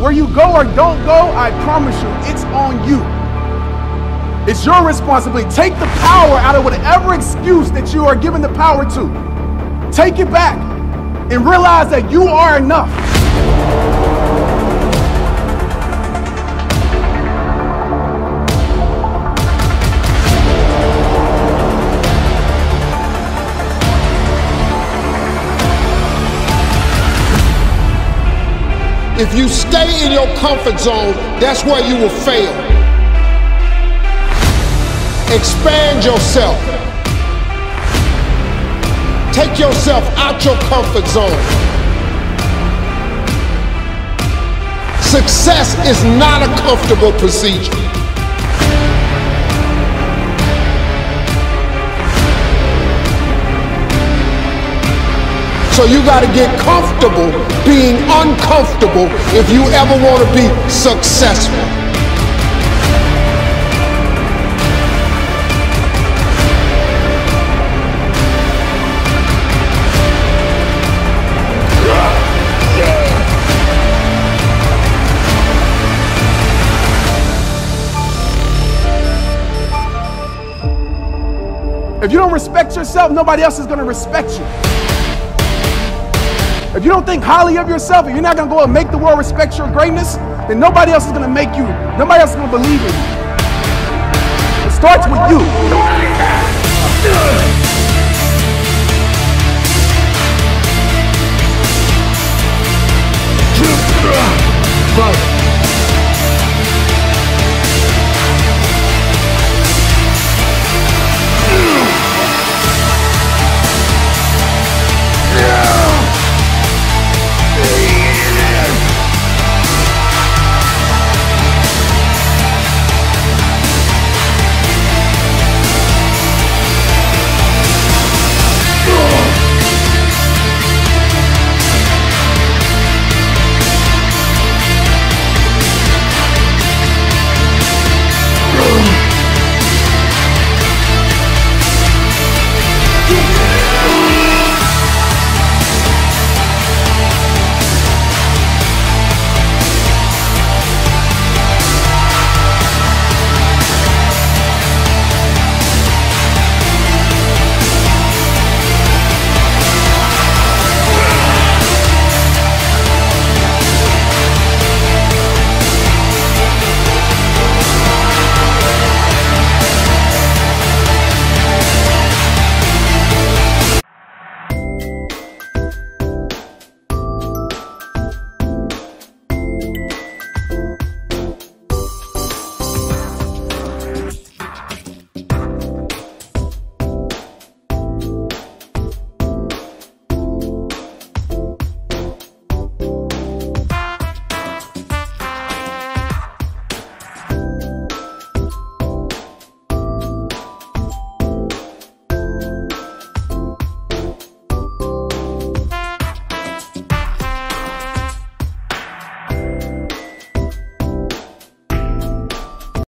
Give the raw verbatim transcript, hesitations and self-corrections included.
Where you go or don't go, I promise you, it's on you. It's your responsibility. Take the power out of whatever excuse that you are given the power to. Take it back and realize that you are enough. If you stay in your comfort zone, that's where you will fail. Expand yourself. Take yourself out your comfort zone. Success is not a comfortable procedure. So you got to get comfortable being uncomfortable if you ever want to be successful. If you don't respect yourself, nobody else is going to respect you. If you don't think highly of yourself, if you're not going to go and make the world respect your greatness, then nobody else is going to make you, nobody else is going to believe in you. It starts with you.